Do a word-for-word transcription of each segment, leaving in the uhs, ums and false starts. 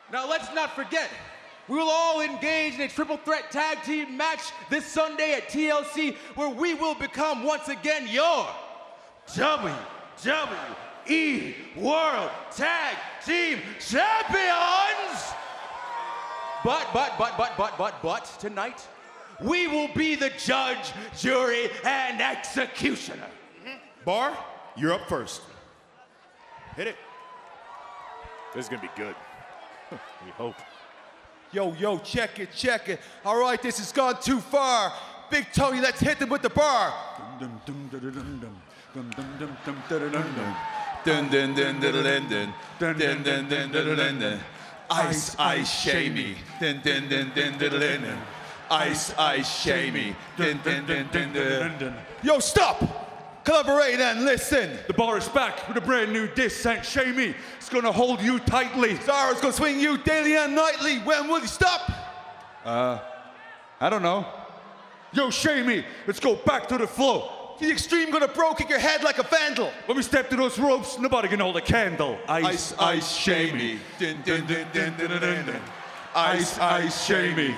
Now let's not forget, we will all engage in a triple threat tag team match this Sunday at T L C, where we will become once again your W W E World Tag Team Champions! But, but, but, but, but, but, but, tonight, we will be the judge, jury, and executioner. Mm-hmm. Bar, you're up first. Hit it. This is gonna be good. We hope. Yo, yo, check it, check it. All right, this has gone too far. Big Tony, let's hit them with the bar. Dun dun dun dun dun dun dun dun dun dun dun. Ice, ice, shamey. Dun dun dun dun dun dun. Ice, ice, shamey. Dun dun dun dun dun dun. Yo, stop! Collaborate and listen. The bar is back with a brand new dish, Saint Shamey. It's gonna hold you tightly. Zara's gonna swing you daily and nightly. When will you stop? Uh, I don't know. Yo, Shamey, let's go back to the flow. The extreme gonna bro kick your head like a vandal. When we step to those ropes, nobody can hold a candle. Ice, ice, shamey. Dun dun dun dun dun dun dun. Ice, ice, shamey.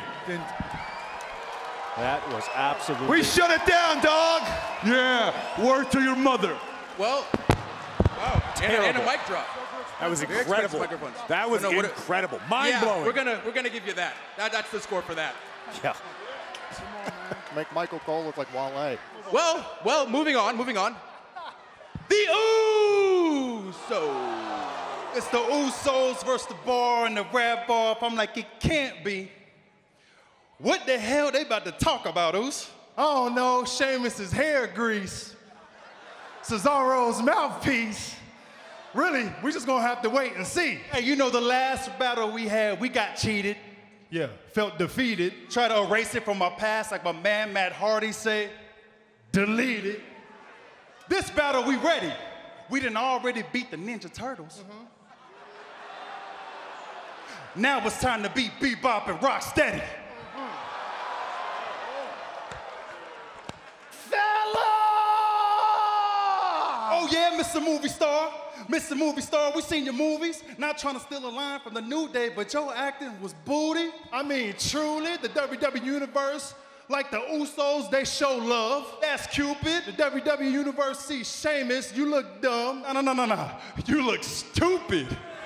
That was absolutely... We shut it down, dog! Yeah, word to your mother. Well, wow, and, and a mic drop. That was Very incredible. microphones. That was No, no, what- incredible. Mind-blowing. Yeah, we're gonna we're gonna give you that. that. That's the score for that. Yeah. Make Michael Cole look like Wale. Well, well, moving on, moving on. The Usos. It's the Usos versus the Bar and the Red Bar. If I'm like, it can't be. What the hell they about to talk about, Us? Oh no, Sheamus's hair grease. Cesaro's mouthpiece. Really, we just gonna have to wait and see. Hey, you know the last battle we had, we got cheated. Yeah, felt defeated. Try to erase it from our past, like my man Matt Hardy say. Delete it. This battle, we ready. We done already beat the Ninja Turtles. Mm-hmm. Now it's time to beat Bebop and Rocksteady. Oh yeah, Mister Movie Star. Mister Movie Star, we seen your movies. Not trying to steal a line from the New Day, but your acting was booty. I mean, truly, the W W E Universe, like the Usos, they show love. That's Cupid. The W W E Universe sees Sheamus, you look dumb. No, no, no, no, no. You look stupid.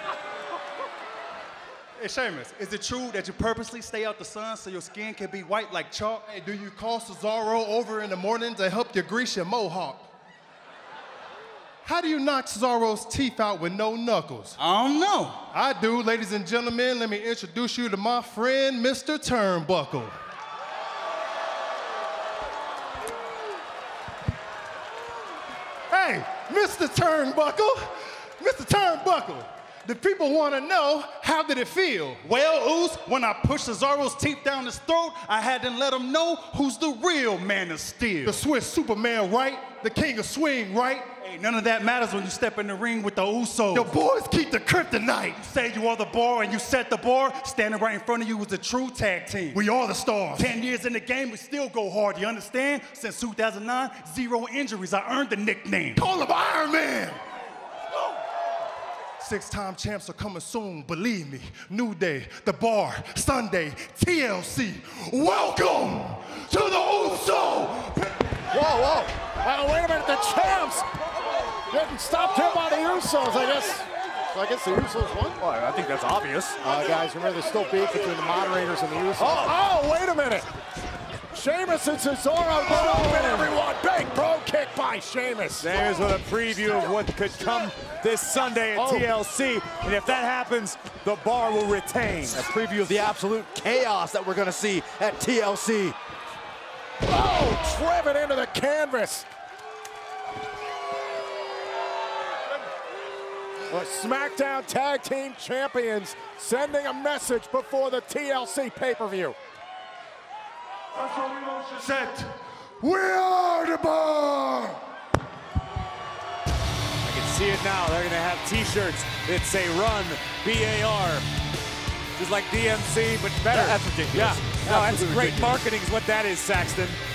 Hey, Sheamus, is it true that you purposely stay out the sun so your skin can be white like chalk? Hey, do you call Cesaro over in the morning to help you grease your mohawk? How do you knock Cesaro's teeth out with no knuckles? I don't know. I do, ladies and gentlemen. Let me introduce you to my friend, Mister Turnbuckle. Hey, Mister Turnbuckle, Mister Turnbuckle. The people want to know, how did it feel? Well, Oos, when I pushed Cesaro's teeth down his throat, I had to let him know who's the real Man of Steel. The Swiss Superman, right? The king of swing, right? Hey, none of that matters when you step in the ring with the Usos. The boys keep the kryptonite. You say you are the bar and you set the bar, standing right in front of you was a true tag team. We are the stars. Ten years in the game, we still go hard, you understand? Since two thousand nine, zero injuries, I earned the nickname. Call him Iron Man. Six-time champs are coming soon, believe me. New Day, The Bar, Sunday, T L C. Welcome to the Uso! Whoa, whoa. Oh, wait a minute, the champs getting stopped here by the Usos, I guess. So I guess the Usos won? Well, I think that's obvious. Uh, guys, remember there's still beef between the moderators and the Usos. Oh, oh wait a minute. Sheamus and Cesaro go open, everyone. Big pro kick by Sheamus. There's a preview of what could come this Sunday at Oh. T L C. And if that happens, the Bar will retain. A preview of the absolute chaos that we're going to see at T L C. Oh, driven into the canvas. The SmackDown Tag Team Champions sending a message before the T L C pay-per-view. Set. We are the Bar! I can see it now. They're going to have T-shirts that say "Run B A R," just like D M C, but better. That's ridiculous. Yeah, no, that's Absolutely great ridiculous. marketing is what that is, Saxton.